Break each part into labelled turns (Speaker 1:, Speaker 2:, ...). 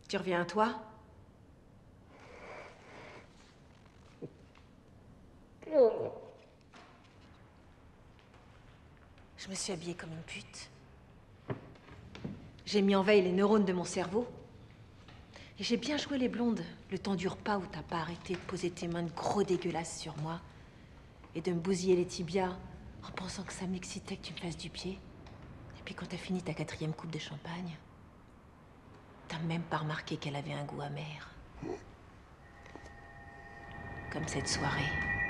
Speaker 1: Tu reviens à toi? Je me suis habillée comme une pute. J'ai mis en veille les neurones de mon cerveau. Et j'ai bien joué les blondes, le temps du repas où t'as pas arrêté de poser tes mains de gros dégueulasses sur moi et de me bousiller les tibias en pensant que ça m'excitait que tu me fasses du pied. Et puis quand t'as fini ta 4e coupe de champagne, t'as même pas remarqué qu'elle avait un goût amer. Comme cette soirée.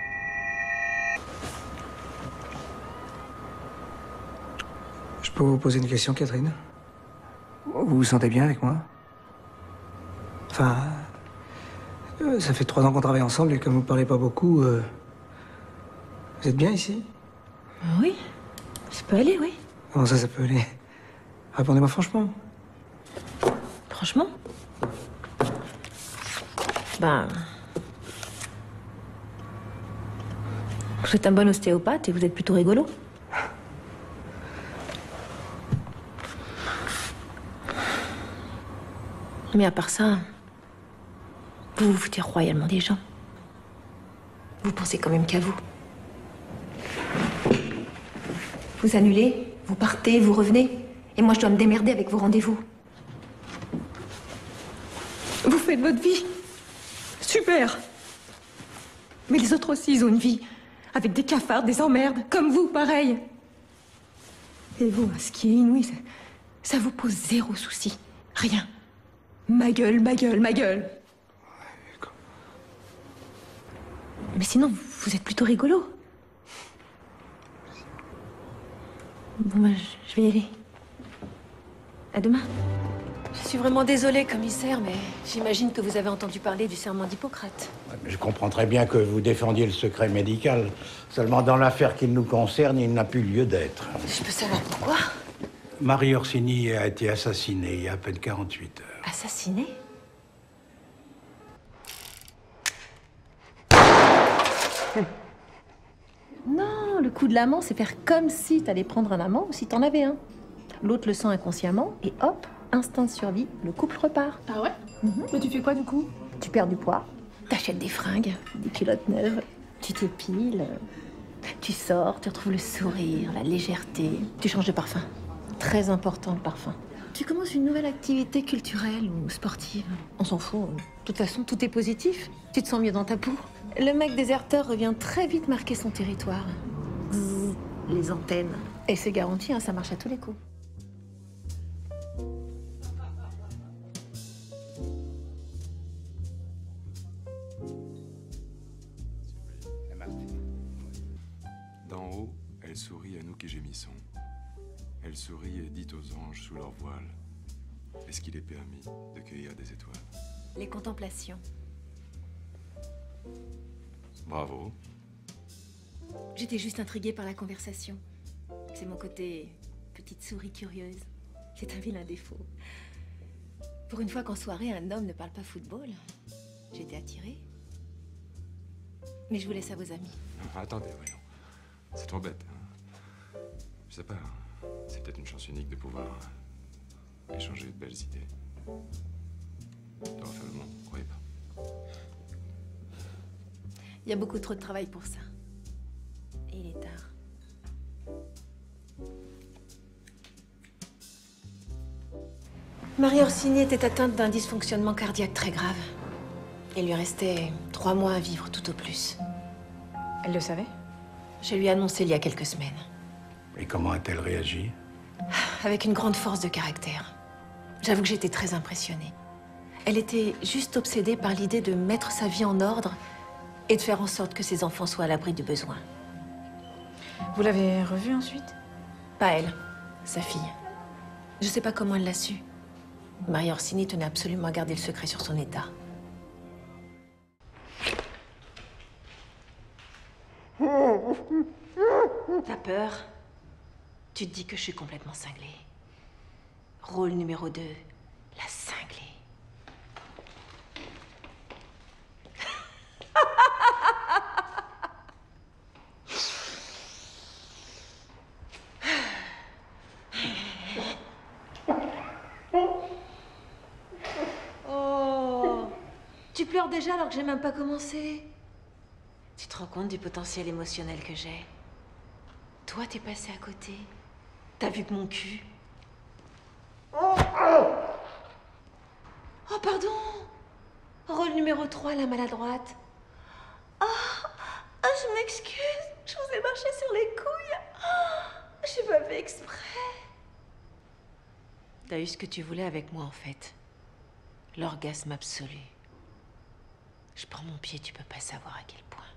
Speaker 2: Je peux vous poser une question, Catherine? Vous vous sentez bien avec moi? Enfin, ça fait 3 ans qu'on travaille ensemble et comme vous parlez pas beaucoup, vous êtes bien ici?
Speaker 1: Oui, ça peut aller, oui.
Speaker 2: Comment ça peut aller? Répondez-moi franchement.
Speaker 1: Franchement? Ben... Vous êtes un bon ostéopathe et vous êtes plutôt rigolo. Mais à part ça, vous vous foutez royalement des gens. Vous pensez quand même qu'à vous. Vous annulez, vous partez, vous revenez. Et moi, je dois me démerder avec vos rendez-vous. Vous faites votre vie. Super. Mais les autres aussi, ils ont une vie. Avec des cafards, des emmerdes, comme vous, pareil. Et vous, ce qui est inouï, ça vous pose 0 souci. Rien. Ma gueule, ma gueule, ma gueule. Mais sinon, vous êtes plutôt rigolo. Bon, ben, je vais y aller. À demain. Je suis vraiment désolée, commissaire, mais j'imagine que vous avez entendu parler du serment d'Hippocrate.
Speaker 3: Je comprends très bien que vous défendiez le secret médical. Seulement, dans l'affaire qui nous concerne, il n'a plus lieu d'être.
Speaker 1: Je peux savoir pourquoi?
Speaker 3: Marie Orsini a été assassinée il y a à peine 48 heures.
Speaker 1: Assassinée? Non, le coup de l'amant, c'est faire comme si t'allais prendre un amant ou si t'en avais un. L'autre le sent inconsciemment et hop, instinct de survie, le couple repart.
Speaker 4: Ah ouais? Mais tu fais quoi du coup?
Speaker 1: Tu perds du poids, t'achètes des fringues, des culottes neuves, tu t'épiles, tu sors, tu retrouves le sourire, la légèreté, tu changes de parfum. Très important le parfum. Tu commences une nouvelle activité culturelle ou sportive. On s'en fout. De toute façon, tout est positif. Tu te sens mieux dans ta peau. Le mec déserteur revient très vite marquer son territoire. Zzz, les antennes. Et c'est garanti, hein, ça marche à tous les coups.
Speaker 5: D'en haut, elle sourit à nous qui gémissons. Elle sourit et dit aux anges sous leur voile: est-ce qu'il est permis de cueillir des étoiles?
Speaker 1: Les contemplations.
Speaker 5: Bravo.
Speaker 1: J'étais juste intriguée par la conversation. C'est mon côté petite souris curieuse. C'est un vilain défaut. Pour une fois qu'en soirée, un homme ne parle pas football, j'étais attirée. Mais je vous laisse à vos amis.
Speaker 5: Attendez, voyons. C'est trop bête. Hein. Je sais pas. C'est peut-être une chance unique de pouvoir échanger de belles idées. De refaire le monde, vous croyez pas?
Speaker 1: Il y a beaucoup trop de travail pour ça. Et il est tard. Marie Orsini était atteinte d'un dysfonctionnement cardiaque très grave. Il lui restait 3 mois à vivre tout au plus.
Speaker 4: Elle le savait?
Speaker 1: Je lui ai annoncé il y a quelques semaines.
Speaker 3: Et comment a-t-elle réagi?
Speaker 1: Avec une grande force de caractère. J'avoue que j'étais très impressionnée. Elle était juste obsédée par l'idée de mettre sa vie en ordre et de faire en sorte que ses enfants soient à l'abri du besoin.
Speaker 4: Vous l'avez revue ensuite?
Speaker 1: Pas elle, sa fille. Je sais pas comment elle l'a su. Marie Orsini tenait absolument à garder le secret sur son état. T'as peur? Tu te dis que je suis complètement cinglée. Rôle numéro 2, la cinglée. pleures déjà alors que j'ai même pas commencé. Tu te rends compte du potentiel émotionnel que j'ai? Toi, t'es passé à côté. T'as vu que mon cul. Oh, pardon. Rôle numéro 3, la maladroite. Je m'excuse. Je vous ai marché sur les couilles. J'ai pas fait exprès. T'as eu ce que tu voulais avec moi, en fait. L'orgasme absolu. Je prends mon pied, tu peux pas savoir à quel point.